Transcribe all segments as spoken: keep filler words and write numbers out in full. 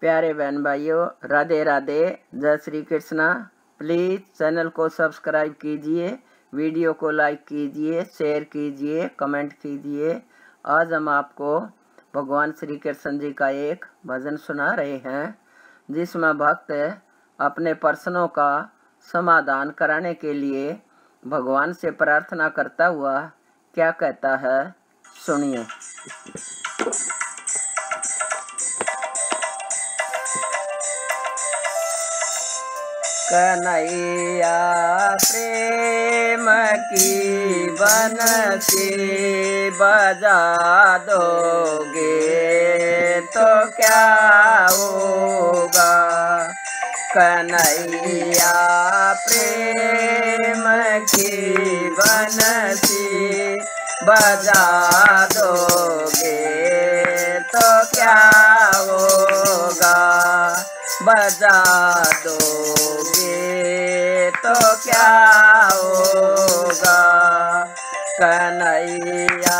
प्यारे बहन भाइयों, राधे राधे, जय श्री कृष्णा। प्लीज़ चैनल को सब्सक्राइब कीजिए, वीडियो को लाइक कीजिए, शेयर कीजिए, कमेंट कीजिए। आज हम आपको भगवान श्री कृष्ण जी का एक भजन सुना रहे हैं, जिसमें भक्त अपने प्रश्नों का समाधान कराने के लिए भगवान से प्रार्थना करता हुआ क्या कहता है, सुनिए। कन्हैया प्रेम की बंसी बजा दोगे तो क्या होगा। कन्हैया प्रेम की बंसी बजा दोगे तो क्या होगा। बजा दोगे तो क्या होगा। कन्हैया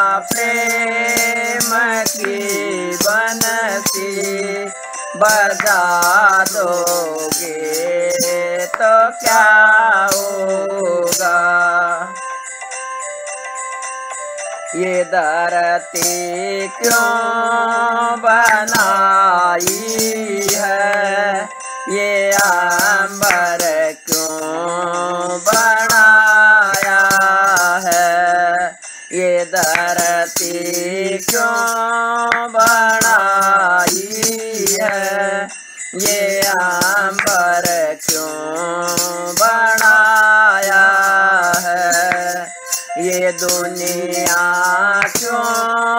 प्रेम की बंसी बजा दोगे तो क्या होगा। ये धरती क्यों बनाई है, ये अंबर क्यों बनाया है। ये धरती क्यों बनाई है, ये अंबर क्यों बनाया है। ये दुनिया क्यों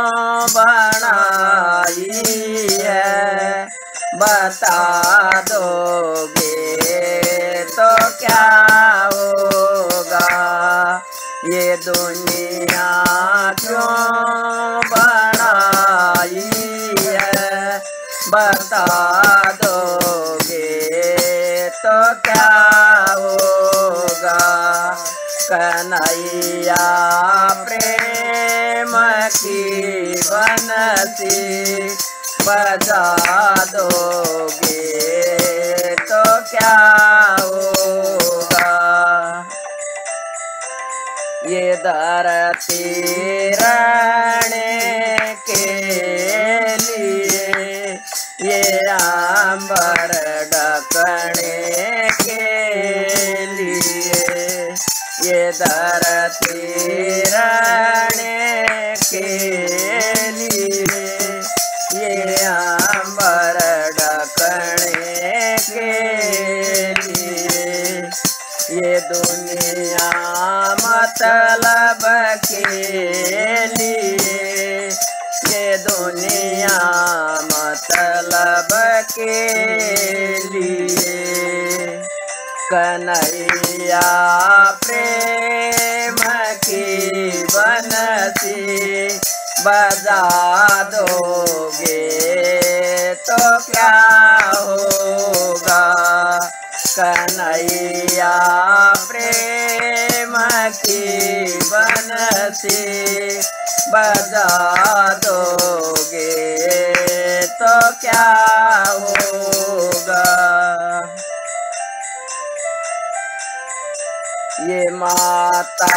बनाई है, बता दोगे तो क्या होगा। ये दुनिया क्यों बनाई है, बता दोगे तो क्या होगा। कन्हैया प्रेम की बंसी बजा दोगे तो क्या होगा। ये धरती रहने के लिए, ये अंबर ढकने के लिए। ये धरती रहने के लिए, ये अंबर ढकने के लिए। ये दुनिया मतलब के लिए, ये दुनिया मतलब के लिए। कन्हैया प्रेम की बंसी बजा दोगे तो क्या होगा। कन्हैया प्रेम की बंसी बजा दोगे तो क्या होगा। ये माता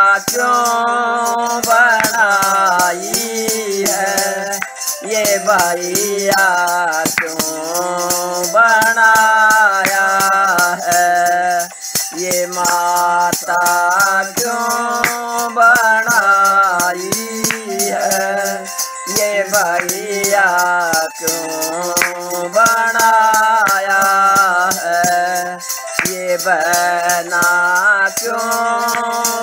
क्यों बनाई है, ये भैया क्यों बनाया है। ये माता क्यों बनाई है, ये भैया क्यों बनाया है। ये बहना क्यों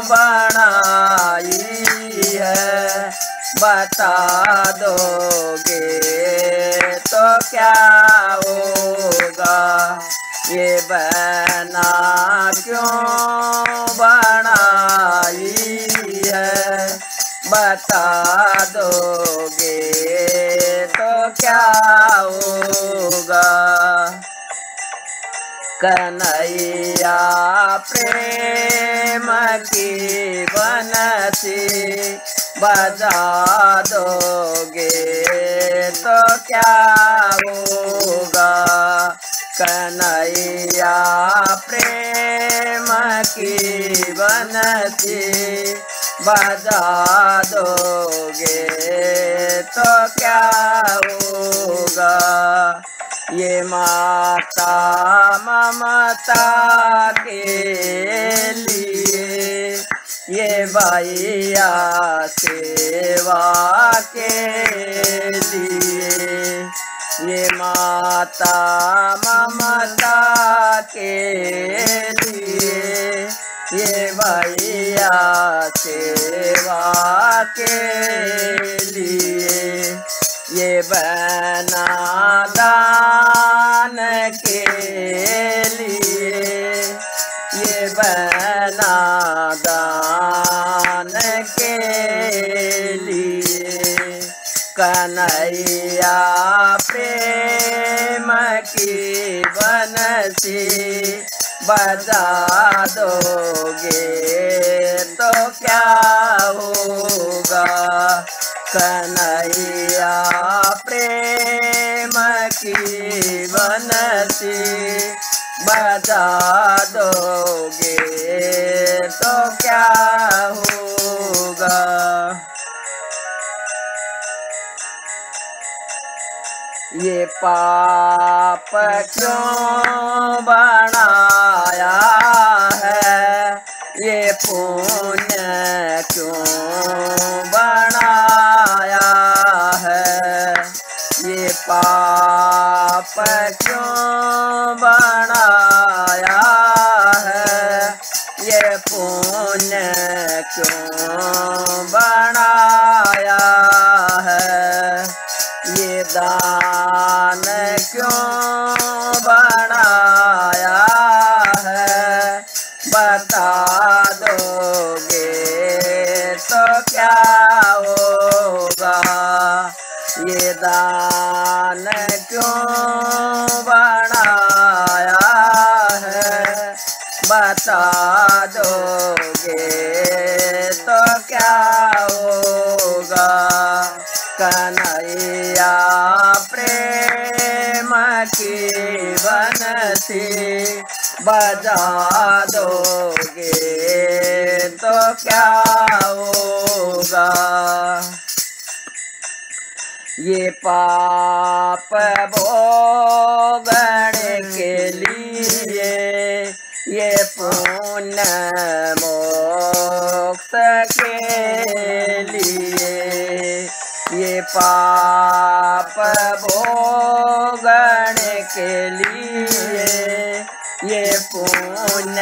बनाई है, बता दोगे तो क्या होगा। ये बहना क्यों बनाई है, बता दोगे तो क्या होगा। कन्हैया प्रेम की बंसी बजा दोगे तो क्या हो कन्हैया प्रेम की बंसी बजा दोगे तो क्या होगा। ये माता ममता के लिए, ये भैया सेवा के लिए, ये माता ममता के लिए, ये भैया सेवा के लिए, ये बहना दान के लिए, ये बहना दान के लिए, कन्हैया प्रेम की बंसी बजा दोगे तो क्या होगा। कन्हैया प्रेम की बंसी बजा दोगे तो क्या होगा। ये पाप क्यों बनाया है, ये पुण्य क्यों बनाया है, ये पाप क्यों बनाया है, ये पुण्य क्यों बनाया है, ये दान क्यों बनाया है, बता दोगे तो क्या होगा। ये दान क्यों बनाया है, बता दोगे तो क्या होगा। कन्हैया प्रेम की बंसी बजा दोगे तो क्या होगा। ये पाप भोगने के लिए, ये पुण्य मोक्ष के लिए, ये पाप भोगने के लिए, ये पुण्य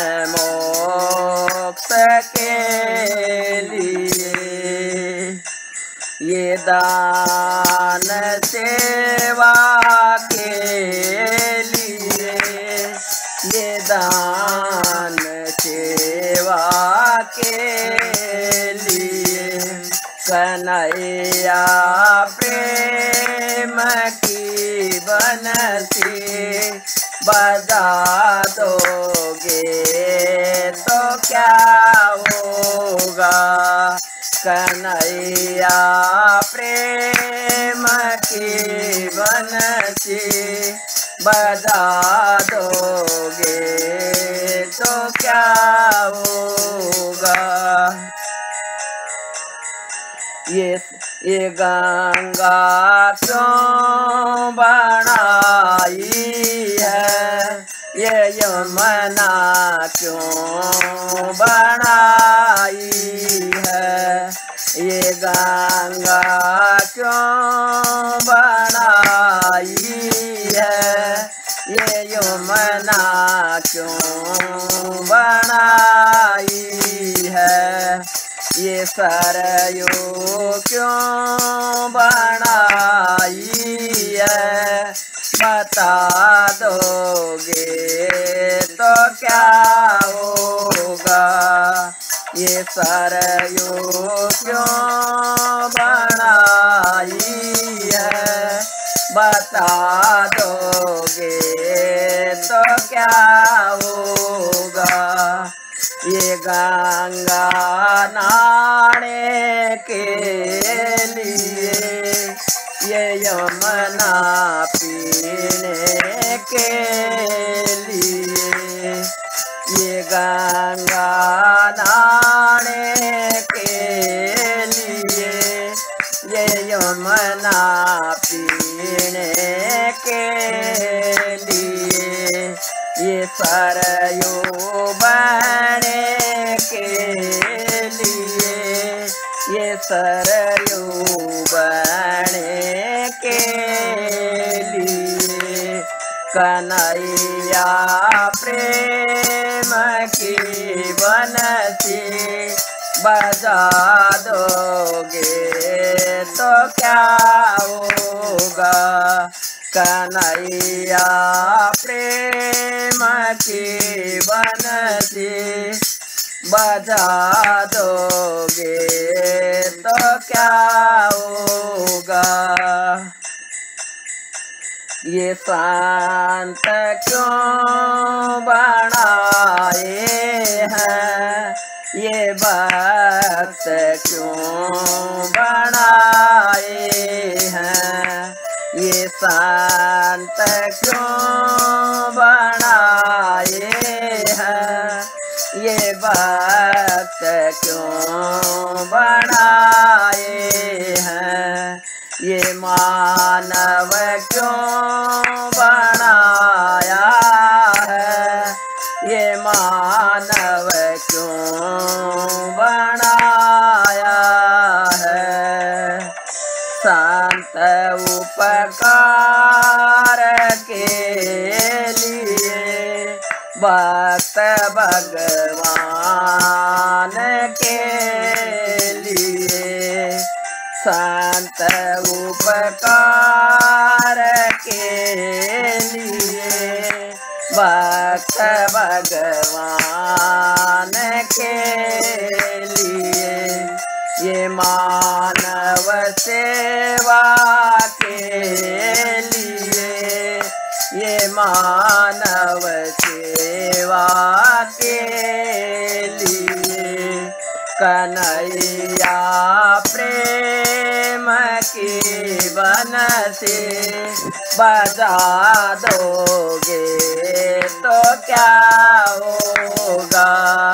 मोक्ष के लिए, ये दान सेवा के लिए, ये दान सेवा के लिए, कन्हैया प्रेम की बंसी बजा दोगे तो क्या होगा। कन्हैया प्रेम की बंसी बजा दोगे तो क्या होगा। ये ये गंगा क्यों बनाई है, ये यमुना क्यों बनाई है, ये गंगा क्यों बनाई है, ये यमुना क्यों बनाई है, ये सरयू क्यों बनाई है, बता दोगे तो क्या होगा। ये सरयू क्यों बनाई है, बता दोगे तो क्या होगा। ये गंगा नहाने के लिए, ये यमुना पीने के लिए, ये गंगा नहाने के लिए, ये यमुना पीने के लिए, ये सरयू बहने के लिए, ये सरयू बहने के लिए। कन्हैया प्रेम की बंसी बजा दोगे तो क्या होगा। कन्हैया प्रेम की बंसी बजा दोगे तो क्या होगा। ये संत क्यों बनाए हैं, ये भक्त क्यों बनाए हैं, ये संत क्यों बनाए हैं, ये भक्त क्यों बनाए हैं, ये मानव क्यों बनाया है, ये मानव क्यों बनाया है। संत उपकार के लिए, भक्त भगवान के लिए, संत उपकार के लिए, भक्त भगवान के लिए, ये मानव सेवा के लिए, ये मानव सेवा के लिए। कन्हैया प्रेम की बंसी बजा दोगे तो क्या होगा।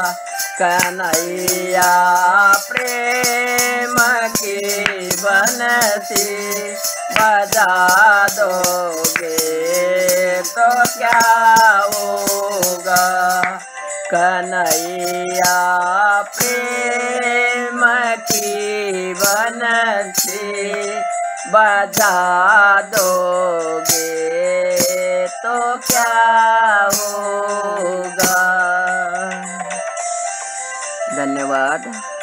कन्हैया प्रेम की बंसी बजा दोगे तो क्या होगा। कन्हैया प्रेम की बंसी बजा दोगे तो क्या होगा। धन्यवाद।